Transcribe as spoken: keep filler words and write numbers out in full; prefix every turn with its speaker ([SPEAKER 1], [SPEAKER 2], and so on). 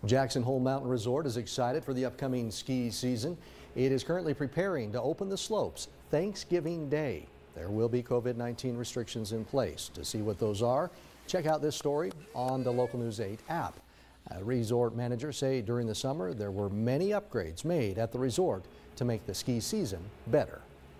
[SPEAKER 1] Jackson Hole Mountain Resort is excited for the upcoming ski season. It is currently preparing to open the slopes Thanksgiving Day. There will be COVID nineteen restrictions in place. To see what those are, check out this story on the Local News eight app. Uh, resort managers say during the summer there were many upgrades made at the resort to make the ski season better.